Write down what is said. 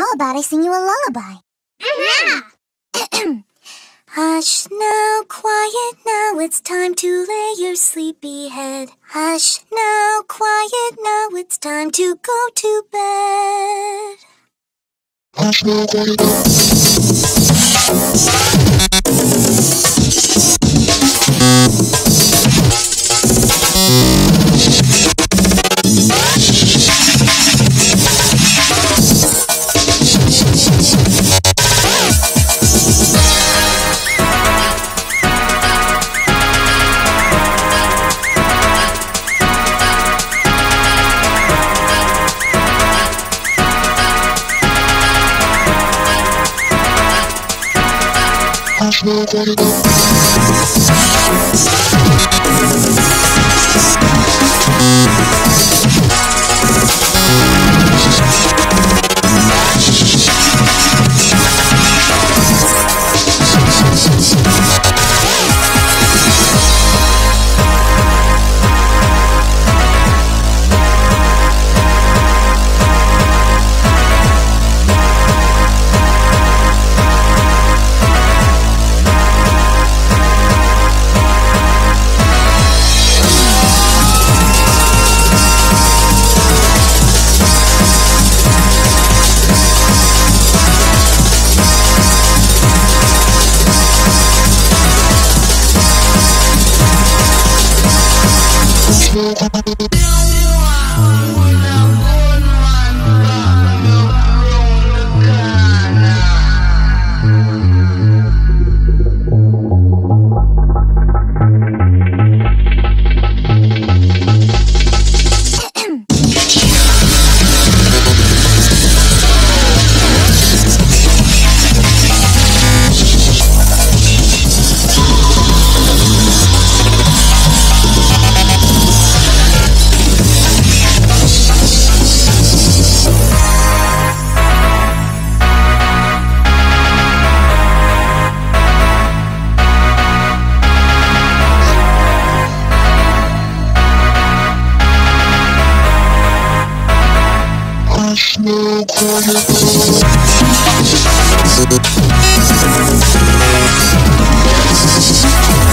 How about I sing you a lullaby? Yeah! Hush now, quiet now, it's time to lay your sleepy head. Hush now, quiet now, it's time to go to bed. Hush now, quiet now. Hush now, quiet now. Hush now, quiet now.